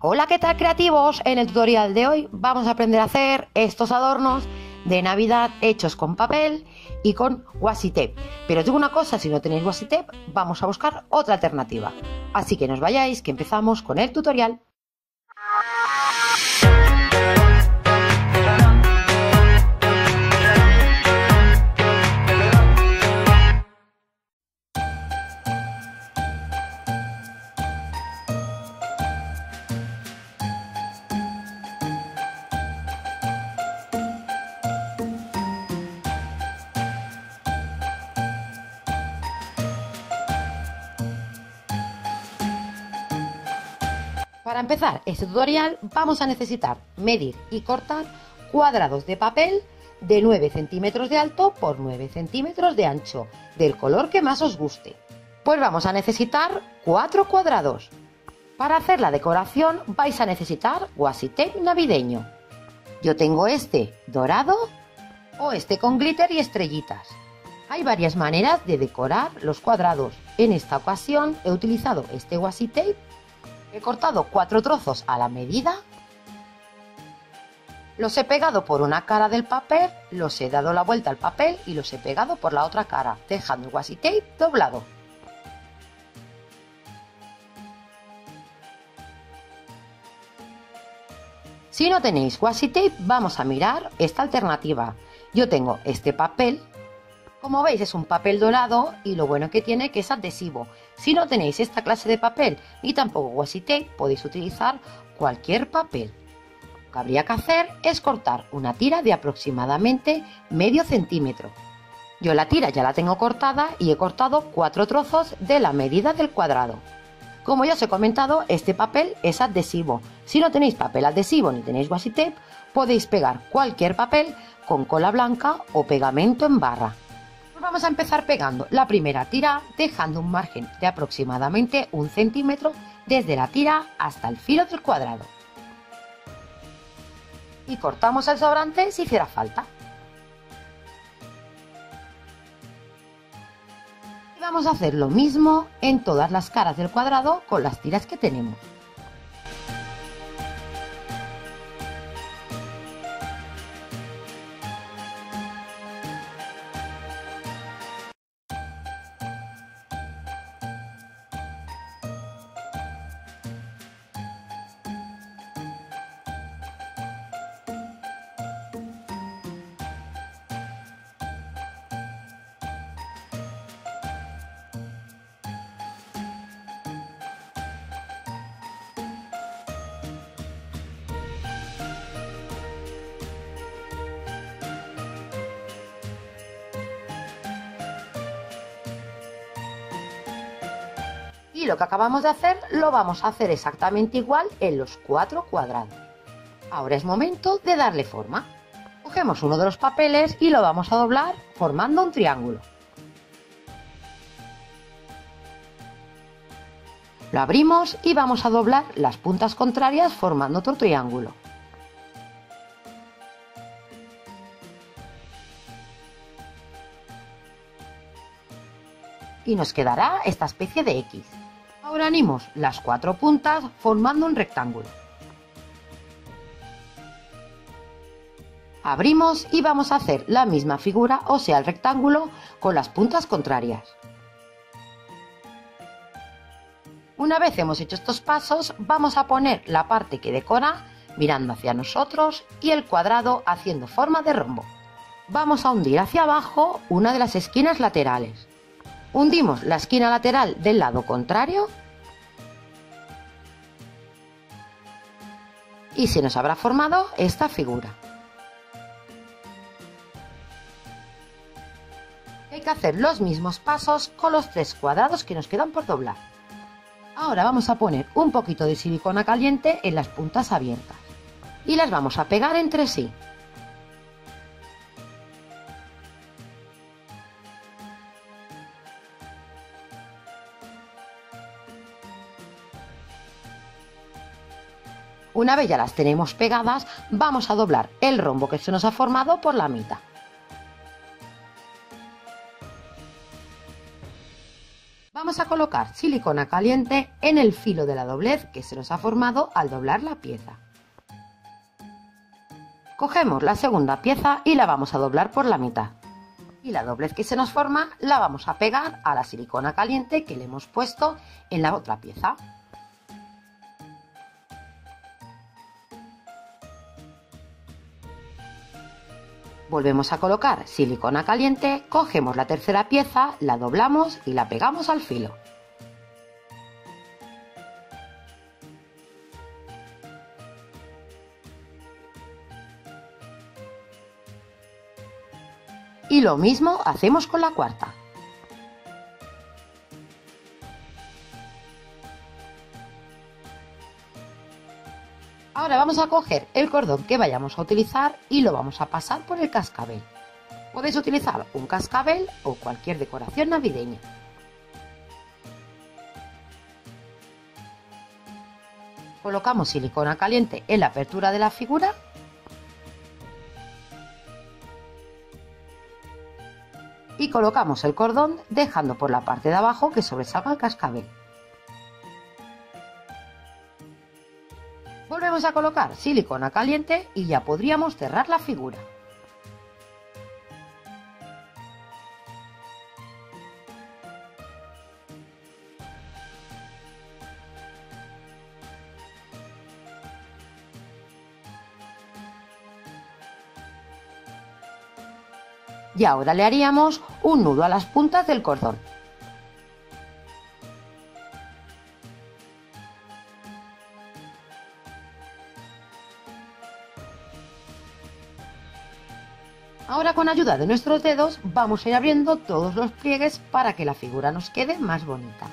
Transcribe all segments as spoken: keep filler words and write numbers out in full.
Hola, ¿qué tal, creativos? En el tutorial de hoy vamos a aprender a hacer estos adornos de Navidad hechos con papel y con washi tape. Pero os digo una cosa, si no tenéis washi tape, vamos a buscar otra alternativa. Así que no os vayáis, que empezamos con el tutorial. Para empezar este tutorial vamos a necesitar medir y cortar cuadrados de papel de nueve centímetros de alto por nueve centímetros de ancho, del color que más os guste. Pues vamos a necesitar cuatro cuadrados. Para hacer la decoración vais a necesitar washi tape navideño. Yo tengo este dorado o este con glitter y estrellitas. Hay varias maneras de decorar los cuadrados. En esta ocasión he utilizado este washi tape. He cortado cuatro trozos a la medida, los he pegado por una cara del papel, los he dado la vuelta al papel y los he pegado por la otra cara, dejando el washi tape doblado. Si no tenéis washi tape, vamos a mirar esta alternativa. Yo tengo este papel. Como veis, es un papel dorado y lo bueno que tiene que es adhesivo. Si no tenéis esta clase de papel ni tampoco washi tape, podéis utilizar cualquier papel. Lo que habría que hacer es cortar una tira de aproximadamente medio centímetro. Yo la tira ya la tengo cortada y he cortado cuatro trozos de la medida del cuadrado. Como ya os he comentado, este papel es adhesivo. Si no tenéis papel adhesivo ni tenéis washi tape, podéis pegar cualquier papel con cola blanca o pegamento en barra. Vamos a empezar pegando la primera tira, dejando un margen de aproximadamente un centímetro desde la tira hasta el filo del cuadrado. Y cortamos el sobrante si hiciera falta. Y vamos a hacer lo mismo en todas las caras del cuadrado con las tiras que tenemos. Y lo que acabamos de hacer lo vamos a hacer exactamente igual en los cuatro cuadrados. Ahora es momento de darle forma. Cogemos uno de los papeles y lo vamos a doblar formando un triángulo. Lo abrimos y vamos a doblar las puntas contrarias formando otro triángulo. Y nos quedará esta especie de X. Ahora unimos las cuatro puntas formando un rectángulo. Abrimos y vamos a hacer la misma figura, o sea el rectángulo, con las puntas contrarias. Una vez hemos hecho estos pasos, vamos a poner la parte que decora mirando hacia nosotros y el cuadrado haciendo forma de rombo. Vamos a hundir hacia abajo una de las esquinas laterales. Hundimos la esquina lateral del lado contrario y se nos habrá formado esta figura. Hay que hacer los mismos pasos con los tres cuadrados que nos quedan por doblar. Ahora vamos a poner un poquito de silicona caliente en las puntas abiertas y las vamos a pegar entre sí. Una vez ya las tenemos pegadas, vamos a doblar el rombo que se nos ha formado por la mitad. Vamos Vamos a colocar silicona caliente en el filo de la doblez que se nos ha formado al doblar la pieza. Cogemos la segunda pieza y la vamos a doblar por la mitad. Y la doblez que se nos forma la vamos a pegar a la silicona caliente que le hemos puesto en la otra pieza. Volvemos a colocar silicona caliente, cogemos la tercera pieza, la doblamos y la pegamos al filo. Y lo mismo hacemos con la cuarta. Ahora vamos a coger el cordón que vayamos a utilizar y lo vamos a pasar por el cascabel. Podéis utilizar un cascabel o cualquier decoración navideña. Colocamos silicona caliente en la apertura de la figura y colocamos el cordón dejando por la parte de abajo que sobresalga el cascabel. Volvemos a colocar silicona caliente y ya podríamos cerrar la figura. Y ahora le haríamos un nudo a las puntas del cordón. Ahora con ayuda de nuestros dedos vamos a ir abriendo todos los pliegues para que la figura nos quede más bonita.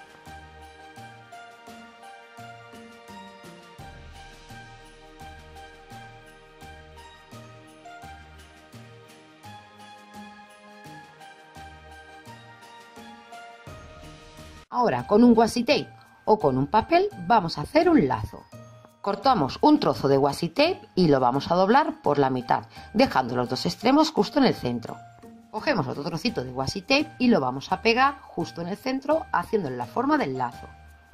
Ahora con un washi tape o con un papel vamos a hacer un lazo. Cortamos un trozo de washi tape y lo vamos a doblar por la mitad, dejando los dos extremos justo en el centro. Cogemos otro trocito de washi tape y lo vamos a pegar justo en el centro, haciéndole la forma del lazo.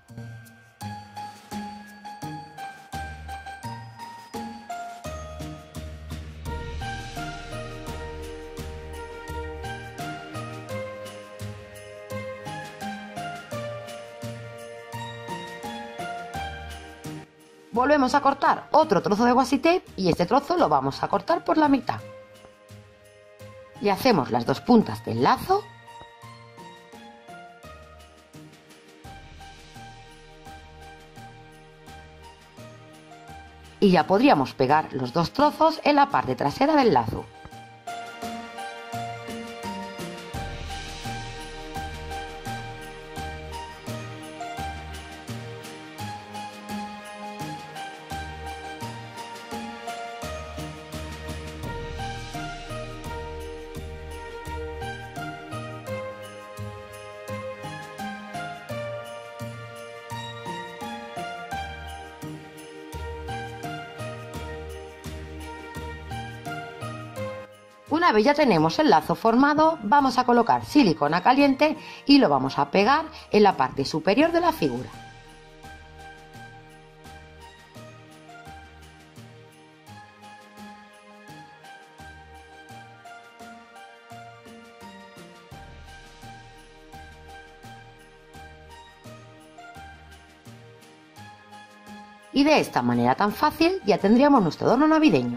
Volvemos a cortar otro trozo de washi tape y este trozo lo vamos a cortar por la mitad. Le hacemos las dos puntas del lazo y ya podríamos pegar los dos trozos en la parte trasera del lazo. Una vez ya tenemos el lazo formado, vamos a colocar silicona caliente y lo vamos a pegar en la parte superior de la figura. Y de esta manera tan fácil ya tendríamos nuestro adorno navideño.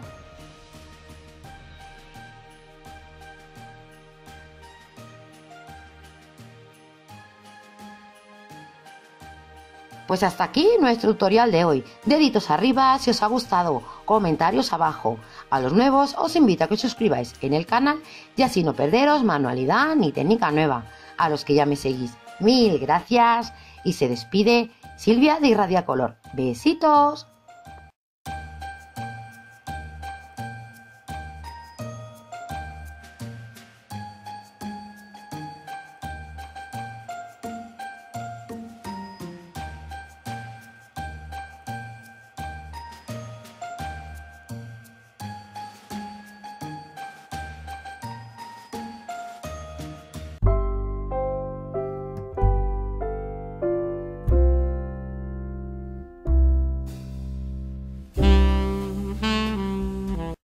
Pues hasta aquí nuestro tutorial de hoy. Deditos arriba si os ha gustado, comentarios abajo. A los nuevos os invito a que os suscribáis en el canal y así no perderos manualidad ni técnica nueva. A los que ya me seguís, mil gracias y se despide Silvia de Irradia Color. Besitos.